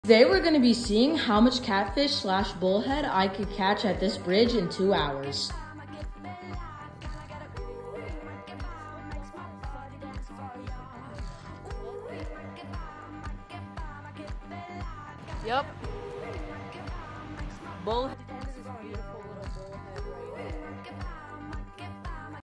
Today we're going to be seeing how much catfish slash bullhead I could catch at this bridge in 2 hours. Yep. Bullhead.